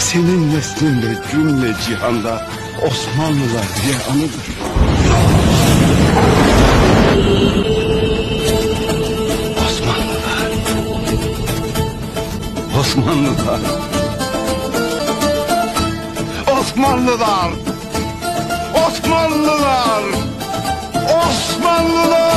Senin neslinde cümle cihanda Osmanlılar diye anılır. Osmanlılar. Osmanlılar. Osmanlılar. Osmanlılar. Osmanlılar.